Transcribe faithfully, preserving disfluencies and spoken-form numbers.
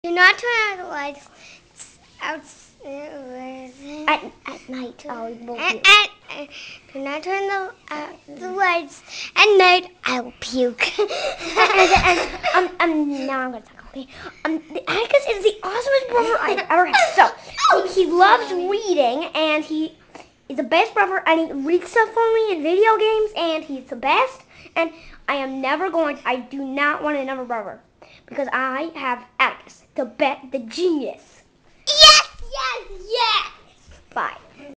Do not turn on the lights out At, at night, I will and, puke. and, and do not turn the uh, the lights at night. I will puke. and, and, and um, um, now I'm gonna talk. Okay. Um, the Atticus is the awesomest brother I've ever had. So he, he loves reading, and he is the best brother. And he reads stuff for me in video games, and he's the best. And I am never going. I do not want another brother because I have Atticus, the bet, the genius. Yes, yes, yes. Bye.